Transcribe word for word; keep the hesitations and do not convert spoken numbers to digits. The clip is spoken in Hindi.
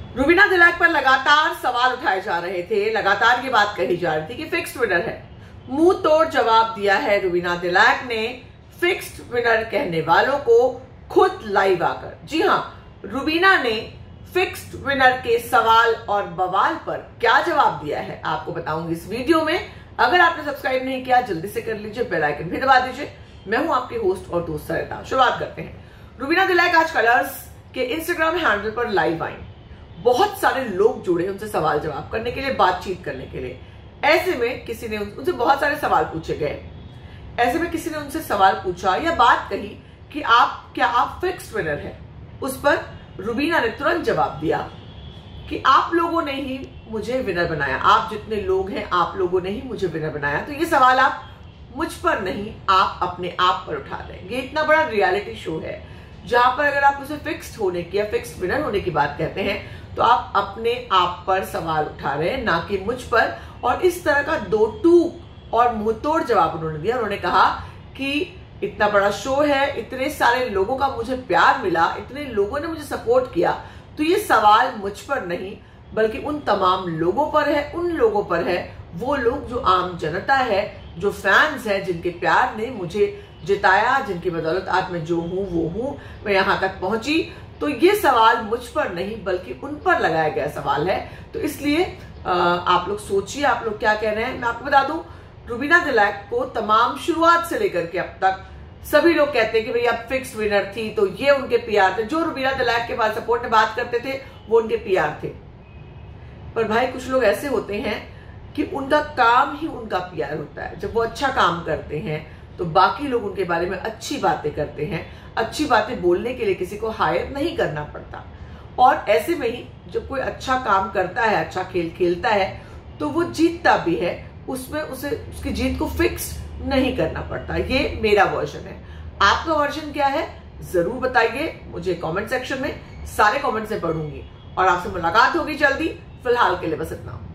रुबीना दिलैक पर लगातार सवाल उठाए जा रहे थे, लगातार ये बात कही जा रही थी कि फिक्स्ड विनर है। मुंह तोड़ जवाब दिया है रुबीना दिलैक ने फिक्स्ड विनर कहने वालों को खुद लाइव आकर। जी हां, रुबीना ने फिक्स्ड विनर के सवाल और बवाल पर क्या जवाब दिया है आपको बताऊंगी इस वीडियो में। अगर आपने सब्सक्राइब नहीं किया जल्दी से कर लीजिए, बेल आइकन भी दबा दीजिए। मैं हूं आपके होस्ट और दोस्त सरिता। शुरुआत करते हैं। रुबीना दिलैक आज कलर्स के इंस्टाग्राम हैंडल पर लाइव आई। बहुत सारे लोग जुड़े उनसे सवाल जवाब करने के लिए, बातचीत करने के लिए। ऐसे में किसी ने उनसे बहुत सारे सवाल पूछे गए। ऐसे में किसी ने उनसे सवाल पूछा या बात कही कि आप क्या आप फिक्स्ड विनर है। उस पर रुबीना ने तुरंत जवाब दिया कि आप लोगों ने ही मुझे विनर बनाया, आप जितने लोग हैं आप लोगों ने ही मुझे विनर बनाया। तो ये सवाल आप मुझ पर नहीं, आप अपने आप पर उठा दें। ये इतना बड़ा रियलिटी शो है जहां पर अगर आप उसे फिक्स्ड होने की या फिक्स्ड विनर होने की बात कहते हैं तो आप अपने आप पर सवाल उठा रहे हैं, ना कि मुझ पर। और इस तरह का दो टूक और मुंहतोड़ जवाब उन्होंने दिया। उन्होंने कहा कि इतना बड़ा शो है, इतने सारे लोगों का मुझे प्यार मिला, इतने लोगों ने मुझे सपोर्ट किया, तो ये सवाल मुझ पर नहीं बल्कि उन तमाम लोगों पर है, उन लोगों पर है, वो लोग जो आम जनता है, जो फैंस है, जिनके प्यार ने मुझे जिताया, जिनकी बदौलत आज मैं जो हूं वो हूं, मैं यहां तक पहुंची। तो ये सवाल मुझ पर नहीं बल्कि उन पर लगाया गया सवाल है। तो इसलिए आप लोग सोचिए आप लोग क्या कह रहे हैं। मैं आपको बता दूं, रुबीना दिलैक को तमाम शुरुआत से लेकर के अब तक सभी लोग कहते हैं कि भाई अब फिक्स्ड विनर थी तो ये उनके पीआर थे। जो रुबीना दिलैक के बाद सपोर्ट में बात करते थे वो उनके पीआर थे। पर भाई कुछ लोग ऐसे होते हैं कि उनका काम ही उनका पीआर होता है। जब वो अच्छा काम करते हैं तो बाकी लोग उनके बारे में अच्छी बातें करते हैं। अच्छी बातें बोलने के लिए किसी को हायर नहीं करना पड़ता। और ऐसे में ही जब कोई अच्छा काम करता है, अच्छा खेल खेलता है तो वो जीतता भी है, उसमें उसे उसकी जीत को फिक्स नहीं करना पड़ता। ये मेरा वर्जन है। आपका वर्जन क्या है जरूर बताइए मुझे कमेंट सेक्शन में। सारे कमेंट्स में पढ़ूंगी और आपसे मुलाकात होगी जल्दी। फिलहाल के लिए बस इतना।